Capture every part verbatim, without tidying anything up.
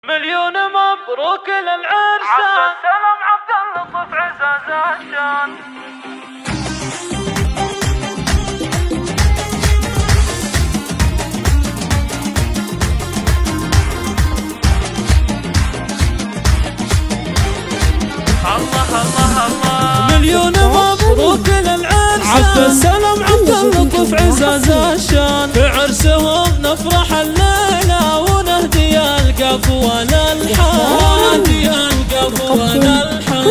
مليون مبروك للعرسان، عبد السلام عبد اللطف عزاز الشان. الله الله الله مليون مبروك للعرسان، عبد السلام عبد اللطف عزاز الشان. في عرسهم نفرح الليلة ونهدي القفوة للحان، نهدي القفوة للحان.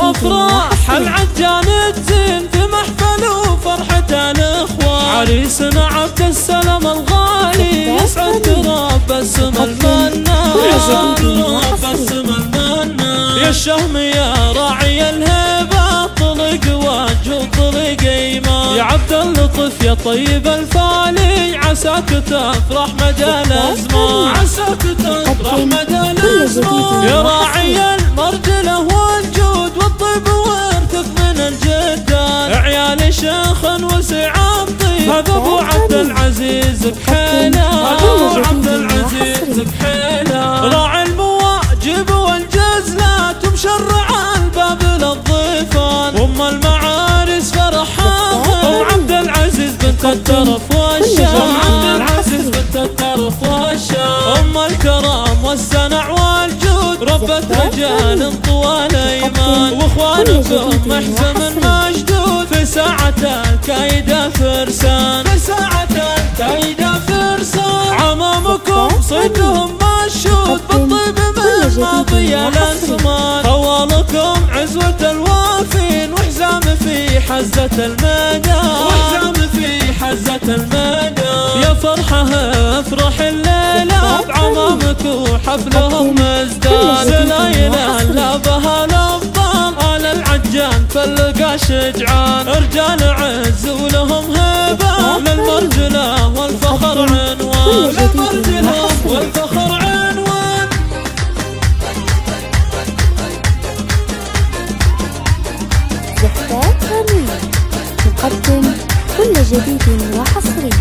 وافراح العجان تزين في محفل وفرحة الاخوان. عريسنا عبد السلام الغالي يسعد رب السما المنان، يسعد رب السما المنان. يا الشهم يا راعي الهبة طلق وجه طلق ايمان. يا عبد اللطف يا طيب الفالي عساك تفرح مدى الازمان، عساك تفرح مدى الازمان. يا راعي المرجله والجود والطيب وارثك من الجدان. عيال شيخ وسع الطيب هذا ابو عبد العزيز بحيله، ابو عبد العزيز بحيله. راعي المواجب والجزلات ومشرع الباب للضيفان. وام المعارس فرحها ام عبد العزيز بنت الترف والشان، ام عبد العزيز بنت الترف والشان. ام الكرم والسنع والجود ربة رجال طوال ايمان. واخوانكم محزم مشدود في ساعة الكيد فرسان، في ساعة الكيد فرسان. عمامكم صيدهم مشود بالطيب من ماضي الازمان. خوالكم عزوة الوافين وحزام في حزة الميدان، وحزام في حزة الميدان. يا فرحة افرح الليلة بعمامك وحفلهم مزدان. سلايلة لابها الابطال آل العجان فلقى شجعان. رجال عز ولهم هبة للمرجلة والفخر عنوان، للمرجلة والفخر عنوان. زفات رنين تقدم كل جديد وحصري.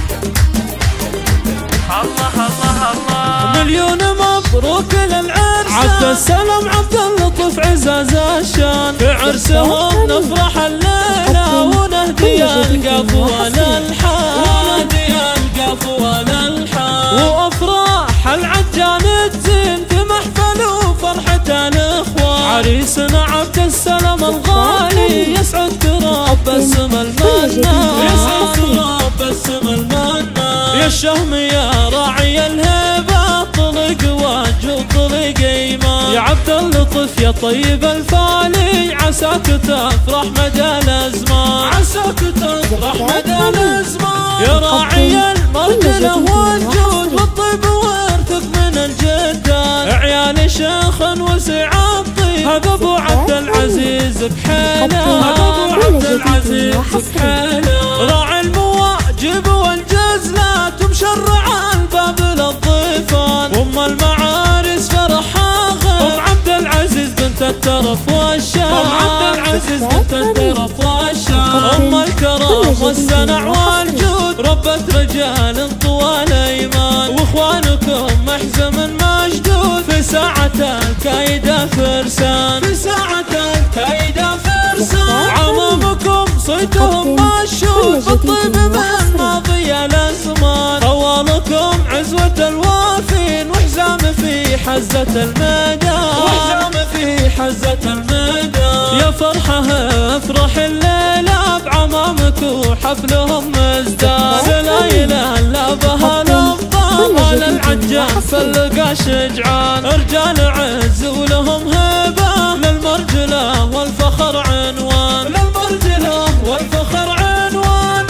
الله الله الله مليون مبروك للعرسان، عبد السلام عبد اللطف عزاز الشان. في عرسهم نفرح الليلة ونهدي القفوة للحان، نهدي القفوة للحان. وافراح العجان تزين في محفل وفرحة الاخوان. عريسنا عبد السلام الغالي يسعد رب السما المنان، يسعد رب السما المنان. يا الشهم يا راعي الهبة طلق وجه طلق ايمان. يا عبد اللطف يا طيب الفالي عساك تفرح مدى الازمان، عساك تفرح مدى الازمان. يا راعي المرجله والجود والطيب وارثك من الجدان. عيال شيخ وسع الطيب هذا ابو عبد العزيز بحيله، هذا ابو عبد العزيز بحيله. راعي المواجب والجزلات ومشرع الباب للضيفان. وام المعارس فرحها ام عبد العزيز بنت الترف والشان، ام عبد العزيز بنت الترف والشان. ام الكرم والسنع والجود ربة رجال طوال ايمان. واخوانكم محزم مشدود في ساعة الكيد فرسان، في ساعة الكيد فرسان. عمامكم صيتهم مشود بالطيب من ماضي الازمان. خوالكم عزوة الوافين وحزام في حزة الميدان، وحزام في حزة الميدان. يا فرحة افرح الليلة بعمامك وحفلهم مزدان. سلايلة لابها الابطال آل العجان فلقى شجعان. رجال عز ولهم هبة للمرجلة والفخر عنوان، للمرجلة والفخر عنوان.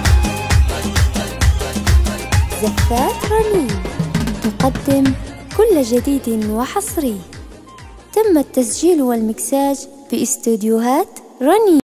زفات رنين تقدم كل جديد وحصري. تم التسجيل والمكساج باستديوهات رنين.